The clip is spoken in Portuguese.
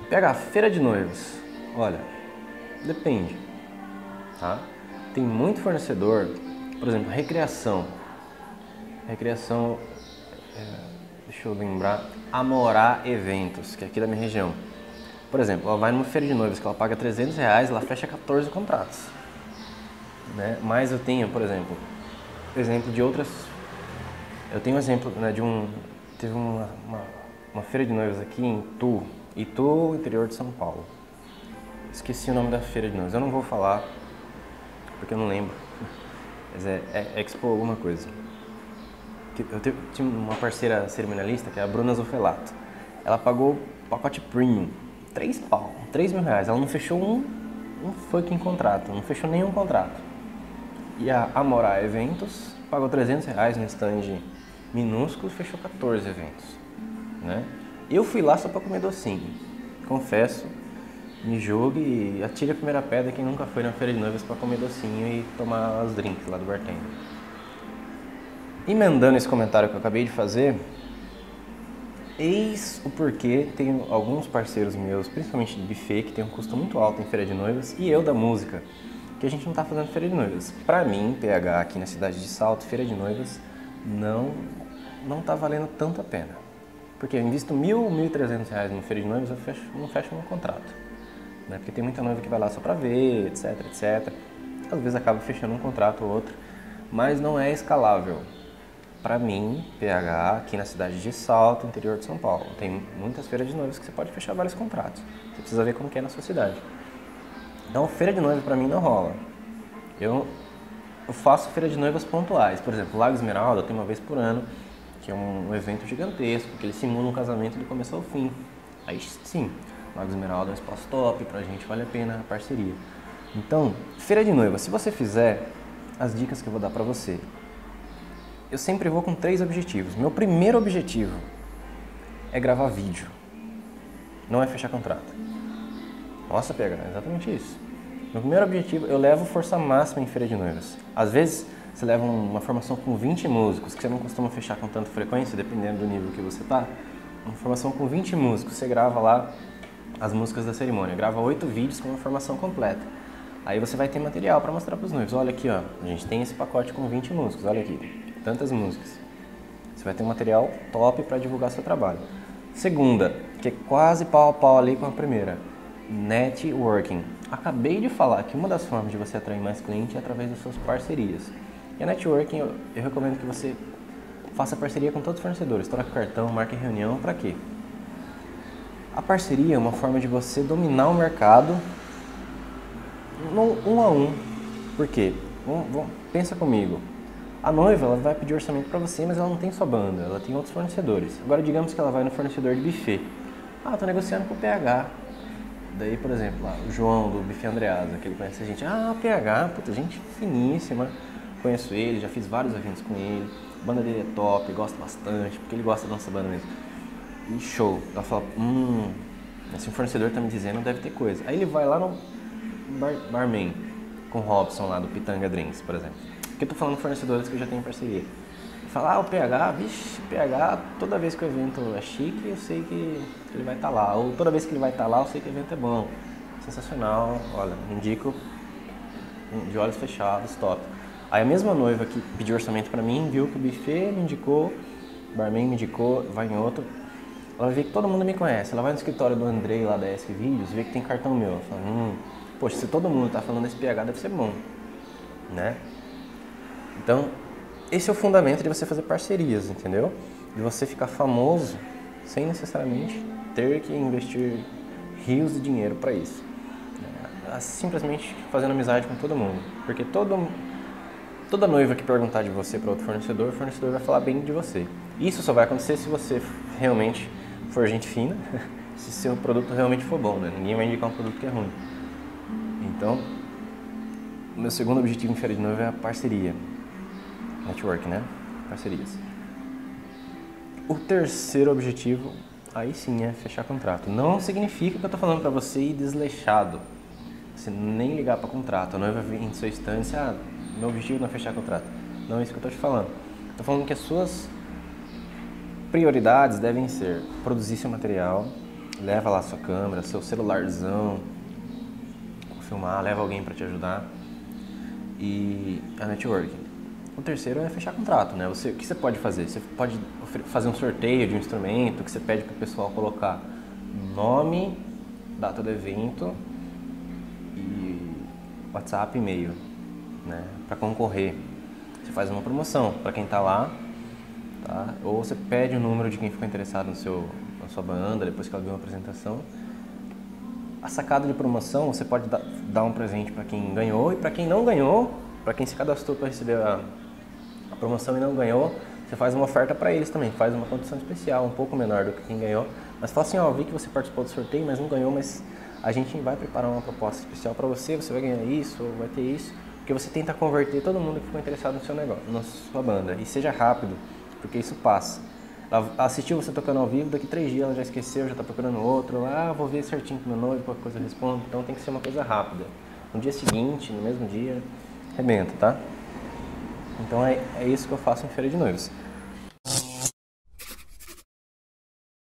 Pega a feira de noivos. Olha, depende, tá? Tem muito fornecedor, por exemplo, recreação. Recreação, deixa eu lembrar, Amorá Eventos, que é aqui da minha região. Por exemplo, ela vai numa feira de noivos que ela paga R$300, ela fecha 14 contratos. Né? Mas eu tenho, por exemplo, de outras. Eu tenho um exemplo, né, teve uma feira de noivos aqui em Itu, interior de São Paulo. Esqueci o nome da feira de noivos, eu não vou falar porque eu não lembro, mas é Expo alguma coisa. Eu tinha uma parceira cerimonialista que é a Bruna Zofelato. Ela pagou pacote premium, R$3.000. Ela não fechou um fucking contrato, não fechou nenhum contrato. E a Amorá Eventos pagou R$300 no stand minúsculo e fechou 14 eventos, né? Eu fui lá só para comer docinho, confesso, me julgue e atire a primeira pedra quem nunca foi na feira de noivas para comer docinho e tomar os drinks lá do bartender. Emendando esse comentário que eu acabei de fazer, eis o porquê tem alguns parceiros meus, principalmente de buffet, que tem um custo muito alto em feira de noivas, e eu da música, que a gente não está fazendo feira de noivas. Para mim, PH, aqui na cidade de Salto, feira de noivas não está valendo tanto a pena. Porque eu invisto R$1.000, R$1.300 no feira de noivas, eu não fecho um contrato. Né? Porque tem muita noiva que vai lá só para ver, etc, etc. Às vezes acaba fechando um contrato ou outro, mas não é escalável. Para mim, PH, aqui na cidade de Salto, interior de São Paulo, tem muitas feiras de noivas que você pode fechar vários contratos. Você precisa ver como que é na sua cidade. Então, feira de noivas para mim não rola. Eu faço feira de noivas pontuais. Por exemplo, Lago Esmeralda tem uma vez por ano, que é um evento gigantesco, que ele simula um casamento do começo ao fim. Aí sim, Lago Esmeralda é um espaço top, pra gente vale a pena a parceria. Então, feira de noiva, se você fizer, as dicas que eu vou dar pra você. Eu sempre vou com 3 objetivos. Meu primeiro objetivo é gravar vídeo, não é fechar contrato. Nossa, PH, é exatamente isso. Meu primeiro objetivo, eu levo força máxima em feira de noivas. Às vezes, você leva uma formação com 20 músicos, que você não costuma fechar com tanta frequência, dependendo do nível que você tá. Uma formação com 20 músicos, você grava lá as músicas da cerimônia. Grava 8 vídeos com uma formação completa. Aí você vai ter material para mostrar para os noivos. Olha aqui, ó, a gente tem esse pacote com 20 músicos, olha aqui, tantas músicas. Você vai ter um material top para divulgar seu trabalho. Segunda, que é quase pau a pau ali com a primeira, networking. Acabei de falar que uma das formas de você atrair mais cliente é através das suas parcerias. E a networking, eu recomendo que você faça parceria com todos os fornecedores. Troque cartão, marque reunião, para quê? A parceria é uma forma de você dominar o mercado um a um. Por quê? Pensa comigo. A noiva ela vai pedir orçamento para você, mas ela não tem só banda, ela tem outros fornecedores. Agora, digamos que ela vai no fornecedor de buffet. Ah, tô negociando com o PH. Daí, por exemplo, lá, o João do Buffet Andreasa, que ele conhece a gente. Ah, PH, puta, gente finíssima. Conheço ele, já fiz vários eventos com ele. A banda dele é top, gosto bastante, porque ele gosta da nossa banda mesmo. E show. Ela fala, esse fornecedor tá me dizendo, deve ter coisa. Aí ele vai lá no barman, com o Robson lá do Pitanga Drinks, por exemplo. Porque eu tô falando fornecedores que eu já tenho parceria. Falar, o PH, vixe, PH, toda vez que o evento é chique, eu sei que ele vai estar lá. Ou toda vez que ele vai estar lá, eu sei que o evento é bom. Sensacional, olha, indico de olhos fechados, top. Aí a mesma noiva que pediu orçamento pra mim, viu que o buffet me indicou, o barman me indicou, vai em outro. Ela vai ver que todo mundo me conhece. Ela vai no escritório do Andrei lá da ESC Vídeos, vê que tem cartão meu. Ela fala, poxa, se todo mundo tá falando desse PH, deve ser bom, né? Então, esse é o fundamento de você fazer parcerias, entendeu? De você ficar famoso sem necessariamente ter que investir rios de dinheiro para isso. Simplesmente fazendo amizade com todo mundo. Porque toda noiva que perguntar de você para outro fornecedor, o fornecedor vai falar bem de você. Isso só vai acontecer se você realmente for gente fina, se seu produto realmente for bom, né? Ninguém vai indicar um produto que é ruim. Então, o meu segundo objetivo em feira de noiva é a parceria. Network, né? Parcerias. O terceiro objetivo, aí sim, é fechar contrato. Não significa que eu tô falando pra você ir desleixado. Você nem ligar pra contrato. A noiva vem em sua instância, meu objetivo não é fechar contrato. Não é isso que eu tô te falando. Tô falando que as suas prioridades devem ser produzir seu material, leva lá a sua câmera, seu celularzão, filmar, leva alguém para te ajudar. E a networking. O terceiro é fechar contrato, né? O que você pode fazer? Você pode fazer um sorteio de um instrumento que você pede para o pessoal colocar nome, data do evento e WhatsApp e e-mail, né? Para concorrer. Você faz uma promoção para quem está lá, tá? Ou você pede o número de quem ficou interessado na sua banda, depois que ela viu uma apresentação. A sacada de promoção, você pode dar um presente para quem ganhou e para quem não ganhou, para quem se cadastrou para receber a promoção e não ganhou, você faz uma oferta para eles também, faz uma condição especial, um pouco menor do que quem ganhou, mas fala assim, ó, vi que você participou do sorteio, mas não ganhou, mas a gente vai preparar uma proposta especial para você, você vai ganhar isso, ou vai ter isso, porque você tenta converter todo mundo que ficou interessado no seu negócio, na sua banda, e seja rápido, porque isso passa. Ela assistiu você tocando ao vivo, daqui 3 dias ela já esqueceu, já está procurando outro, vou ver certinho com meu noivo, qualquer coisa eu respondo, então tem que ser uma coisa rápida. No dia seguinte, no mesmo dia, arrebenta, tá? Então é isso que eu faço em feira de noivos.